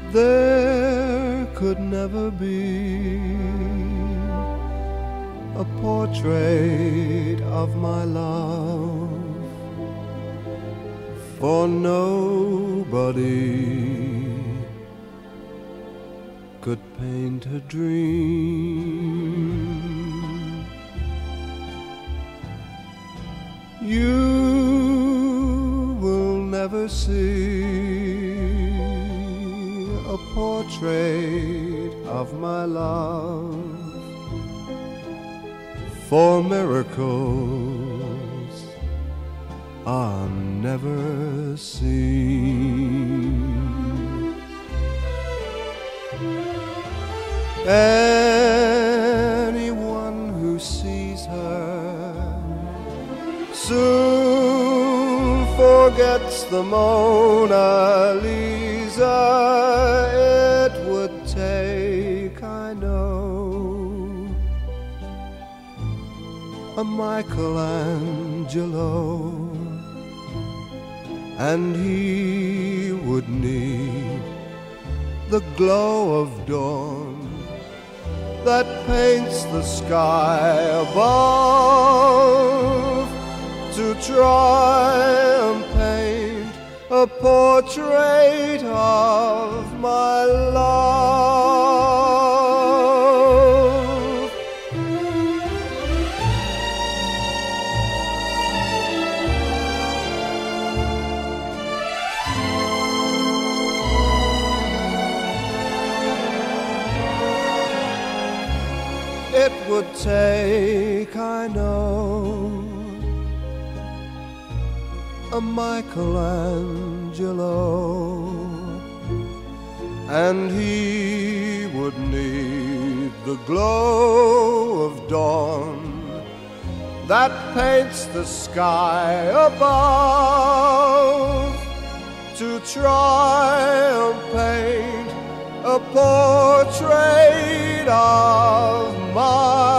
There could never be a portrait of my love, for nobody could paint a dream. You will never see a portrait of my love, for miracles are never seen. Anyone who sees her soon forgets the Mona Lisa. It would take, I know, a Michelangelo, and he would need the glow of dawn that paints the sky above to try and paint a portrait of my love. It would take, I know, a Michelangelo, and he would need the glow of dawn that paints the sky above to try and paint a portrait of my